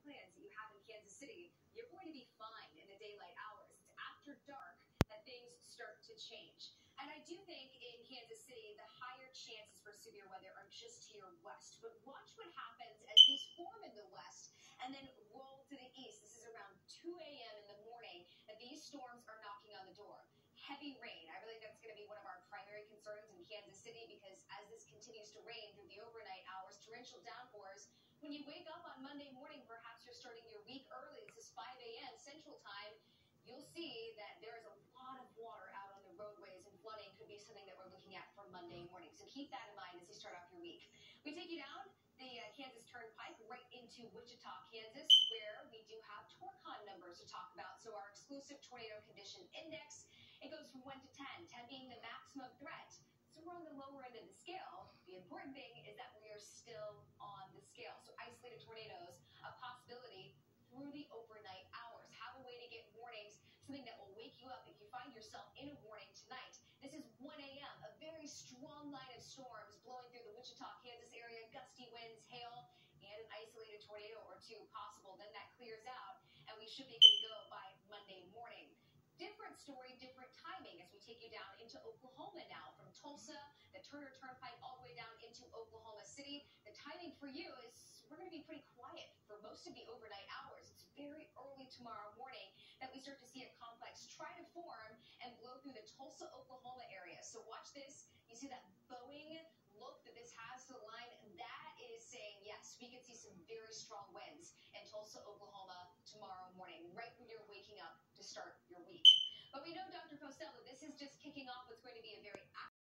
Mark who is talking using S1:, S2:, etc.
S1: plans that you have in Kansas City, you're going to be fine in the daylight hours. It's after dark that things start to change. And I do think in Kansas City, the higher chances for severe weather are just to your west. But watch what happens as these form in the west and then roll to the east. This is around 2 a.m. in the morning that these storms are knocking on the door. Heavy rain. I really think that's going to be one of our primary concerns in Kansas City because as this continues to rain through the overnight hours, torrential downpours, when you wake up on Monday morning, perhaps you're starting your week early. This is 5 a.m. Central Time. You'll see that there is a lot of water out on the roadways, and flooding could be something that we're looking at for Monday morning. So keep that in mind as you start off your week. We take you down the Kansas Turnpike right into Wichita, Kansas, where we do have Torcon numbers to talk about. So our exclusive tornado condition index, it goes from 1 to 10, 10 being the maximum threat. So we're on the lower end of the scale. The important thing is that we are still on the scale. So isolated tornadoes, a possibility through the overnight hours. Have a way to get warnings, something that will wake you up if you find yourself in a warning tonight. This is 1 a.m., a very strong line of storms blowing through the Wichita, Kansas area, gusty winds, hail, and an isolated tornado or two possible. Then that clears out, and we should be good to go by Monday morning. Different story, different timing as we take you down into Oklahoma now. From Tulsa, the Turner Turnpike, all the way down into Oklahoma City. The timing for you is we're going to be pretty quiet for most of the overnight hours. It's very early tomorrow morning that we start to see a complex try to form and blow through the Tulsa, Oklahoma area. So watch this. You see that bowing look that this has to the line? That is saying, yes, we could see some very strong winds in Tulsa, Oklahoma tomorrow morning, right when you're waking up to start your week. But we know, Dr. Costello, this is just kicking off what's going to be a very